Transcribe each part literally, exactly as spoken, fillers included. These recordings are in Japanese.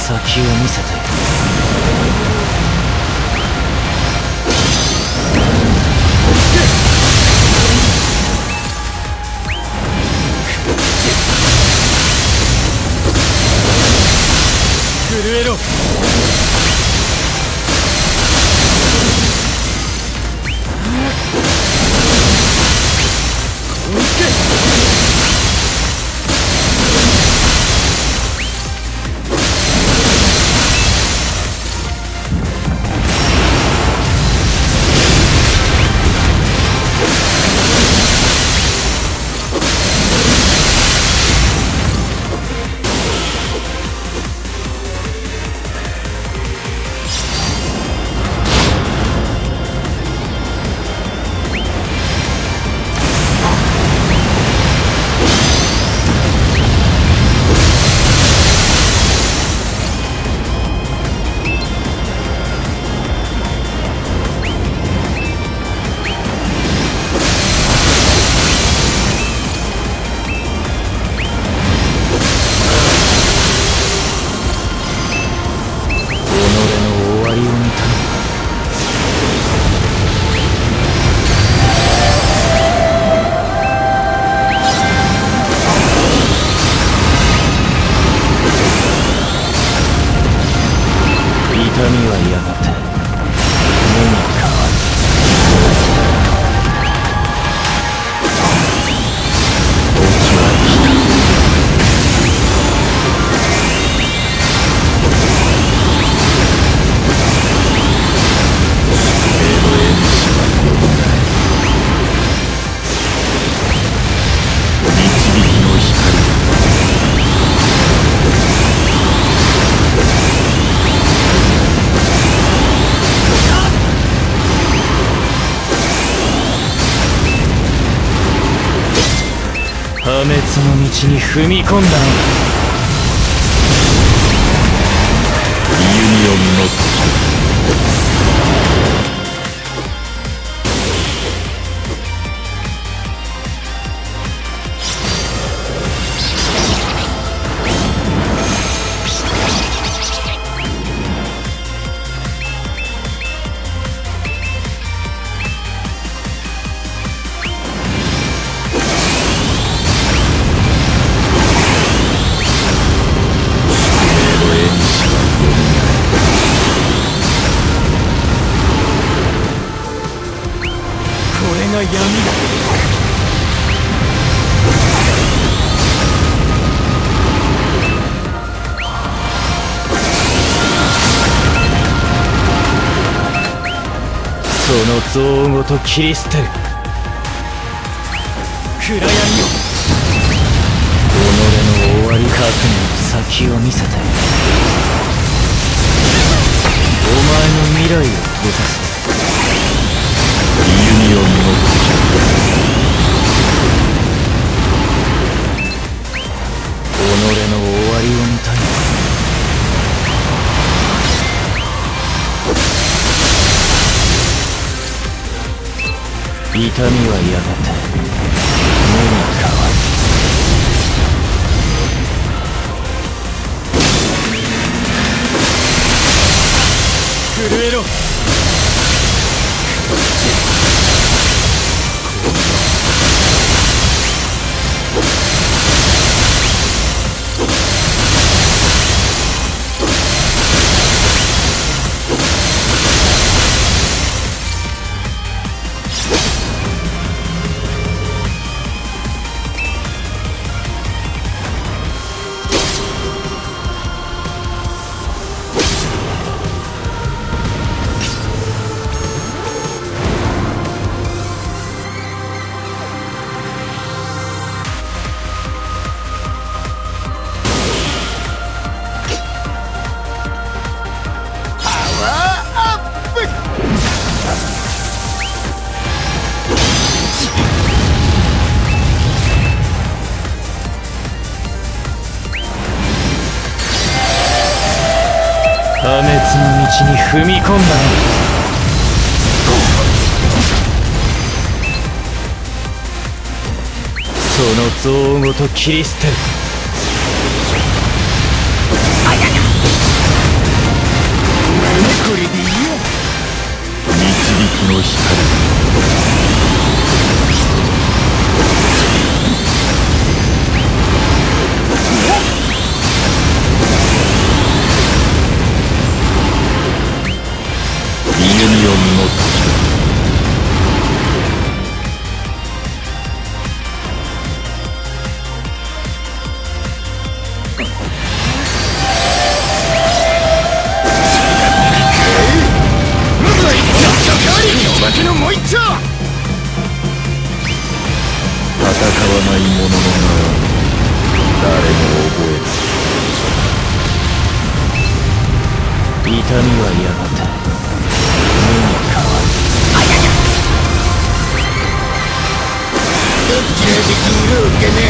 先を見せてやる。震えろ。追いつけ。痛みはやがて目に変わる。時は来た。救える縁はこんな導きの光だ。破滅の道に踏み込んだのだ。弓を実った闇だ。その像ごと切り捨てる。暗闇を。己の終わり覚悟の先を見せて。お前の未来を閉ざす。弓を実った。己の終わりを見たい。痛みはやがて目に変わる。震えろ。破滅の道に踏み込んだのだ。その像ごと切り捨てる。あやや物の名は誰も覚えない。痛みはやがて無に変わる。あややどっちができるわけね。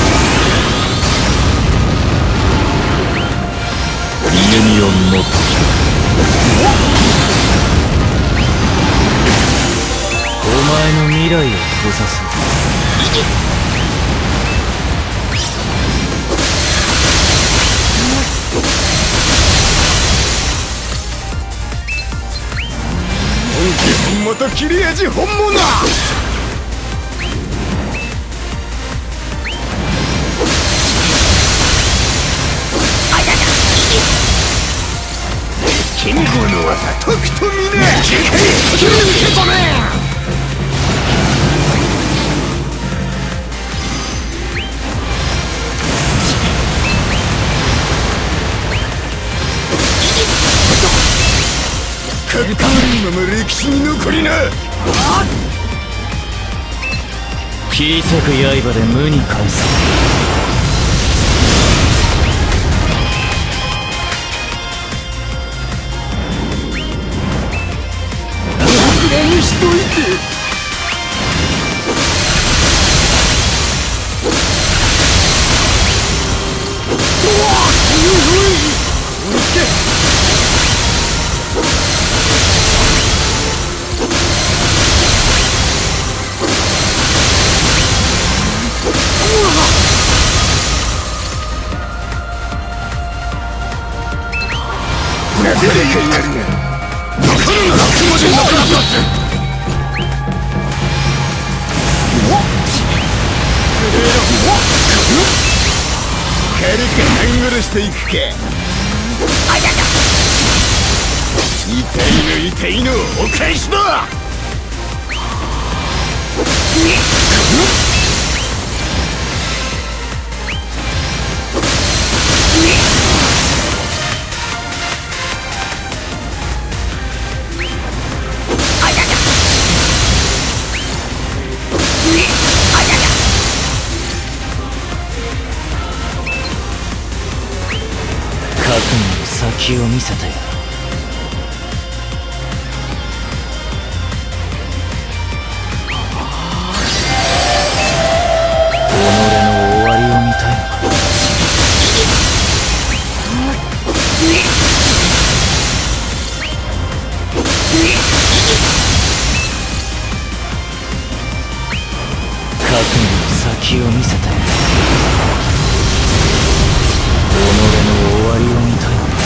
ユニオンの時お前の未来を閉ざす。 また切れ味本物。キングの技とくと見ねえ。切り抜け止め。かっこいいまま歴史に残りな。 切り裂く刃で無に返す。 楽にしといて。うわっおいおい追いつけ。出てけいなるね。だからならこまでなくなったぜ。軽く半殺していくか。あやだ。痛いの痛いのお返しだ。 覚悟の先を見せてやる。己の終わりを見たいのか。覚悟の先を見せてやる。己の終わりを見たいのか。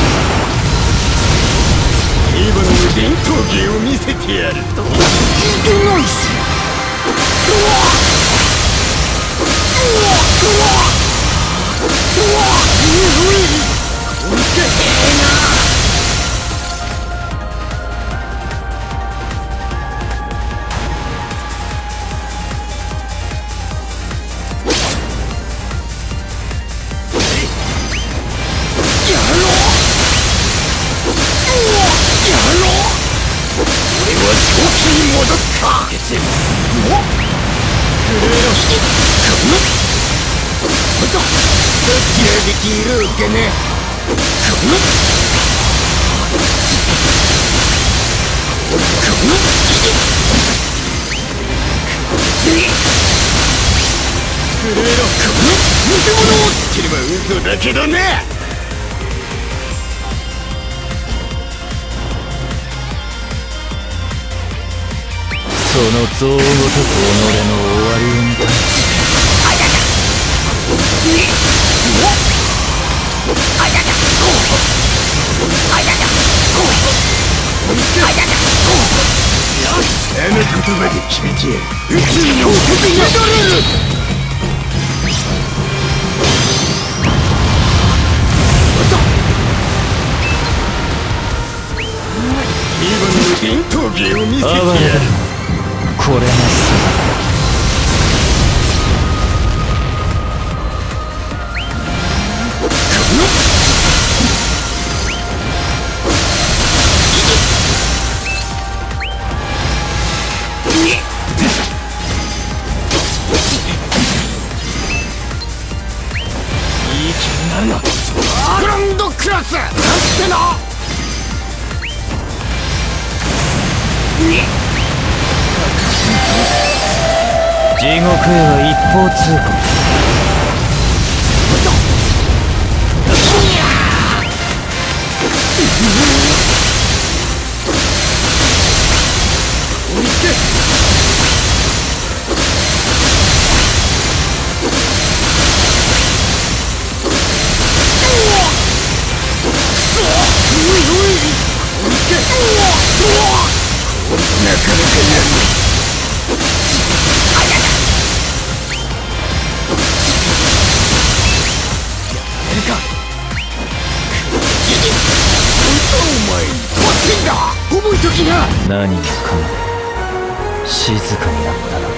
平和の伝統芸を見せてやる。いけないし。うわっうわっうわっうわっうい追いつけてえな。できるけね。偽物をってれば嘘だけどね。 その像ごと己の終わりを見たい。 あの言葉で決めてやる。宇宙の男に戻れる。平和の伝統芸を見せてやる。 これがさ。 地獄へは一方通行。 見つけなかなかやる。やるか。お前待ってんだ。覚えときな。 何もかも静かになったな。